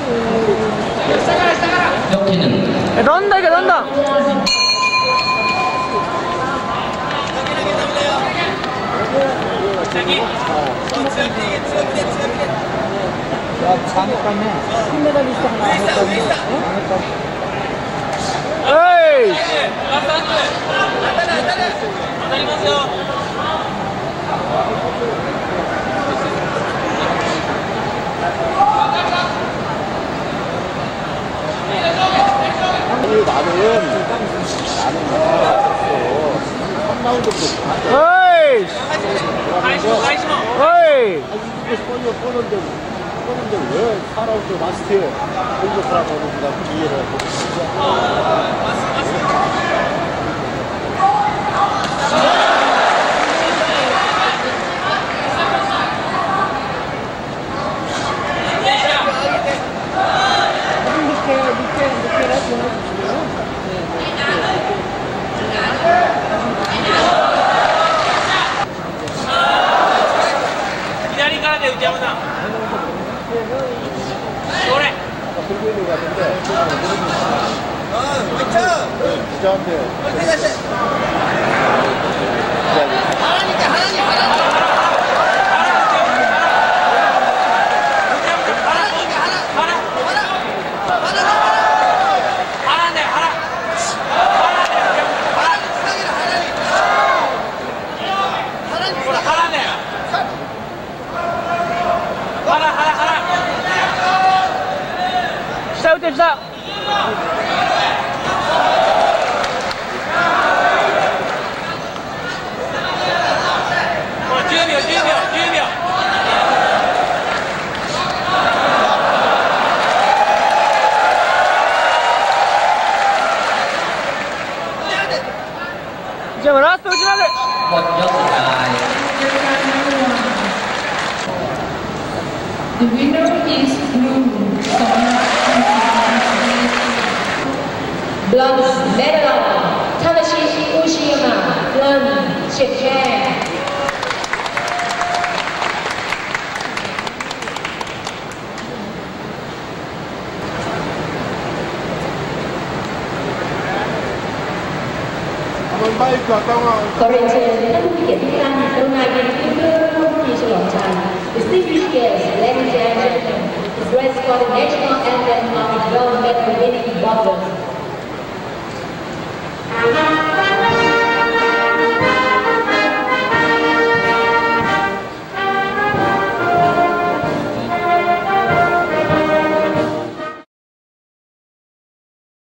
여기는 런다 이게 런다. 金メダリストが 에이. 에이. 에이. 왜 4라운드 라스트에 공격하라고 하는가 기회를 들고 있는 것 같은데 기자한테 시작 시작. 이제 라스트 오지나래. หมดยกสุดท้าย The winner is blue. Bronze medal, Tanashi Ushiyama from Japan. Korean các quý vị Việt Nam hôm nay đến với nước Kỳ Sư Lộng Trần. Distinguished guests, ladies and gentlemen, is dressed for the national anthem of the gold medal winning boxers.